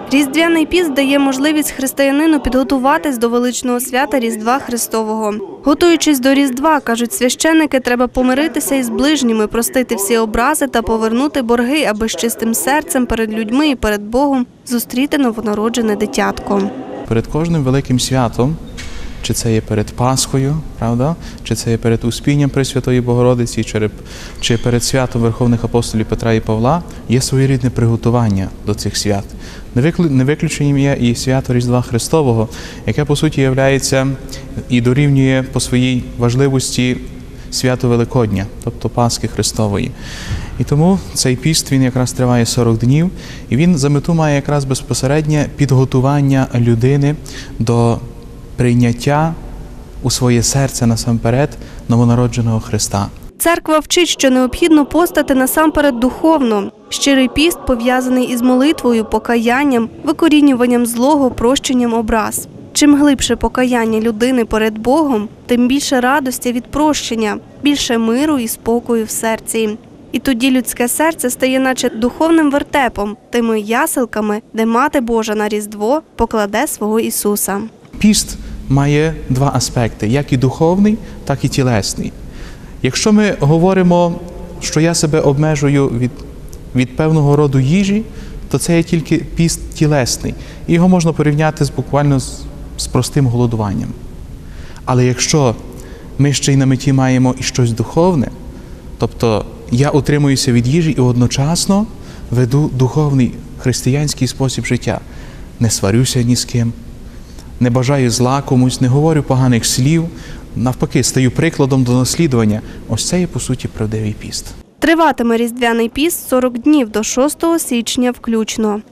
Різдвяний піст дає можливість християнину підготуватись до величного свята Різдва Христового. Готуючись до Різдва, кажуть священники, треба помиритися із ближніми, простити всі образи та повернути борги, аби з чистим серцем перед людьми і перед Богом зустріти новонароджене дитятко. Перед кожним великим святом, чи це є перед Пасхою, правда? Чи це є перед Успінням Пресвятої Богородиці, чи перед святом Верховних апостолів Петра і Павла, є своєрідне приготування до цих свят. Не виключенням є і свято Різдва Христового, яке, по суті, являється і дорівнює по своїй важливості свято Великодня, тобто Пасхи Христової. І тому цей піст, він якраз триває 40 днів, і він за мету має якраз безпосереднє підготування людини до прийняття у своє серце насамперед новонародженого Христа. Церква вчить, що необхідно постати насамперед духовно. Щирий піст пов'язаний із молитвою, покаянням, викорінюванням злого, прощенням образ. Чим глибше покаяння людини перед Богом, тим більше радості від прощення, більше миру і спокою в серці. І тоді людське серце стає наче духовним вертепом, тими яселками, де Мати Божа на Різдво покладе свого Ісуса. Піст має два аспекти, як і духовний, так і тілесний. Якщо ми говоримо, що я себе обмежую від певного роду їжі, то це є тільки піст тілесний. І його можна порівняти буквально з простим голодуванням. Але якщо ми ще й на меті маємо і щось духовне, тобто я утримуюся від їжі і одночасно веду духовний християнський спосіб життя. Не сварюся ні з ким, не бажаю зла комусь, не говорю поганих слів, навпаки, стаю прикладом до наслідування. Ось це є, по суті, правдивий піст. Триватиме Різдвяний піст 40 днів до 6 січня включно.